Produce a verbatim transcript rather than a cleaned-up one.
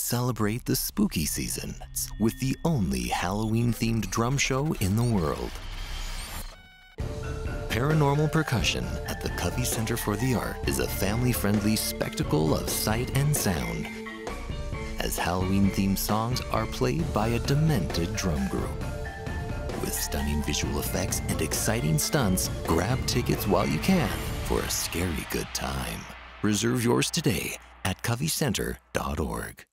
celebrate the spooky season with the only Halloween-themed drum show in the world. Paranormal Percussion at the Covey Center for the Art is a family-friendly spectacle of sight and sound, as Halloween-themed songs are played by a demented drum group. With stunning visual effects and exciting stunts, grab tickets while you can for a scary good time. Reserve yours today at covey center dot org.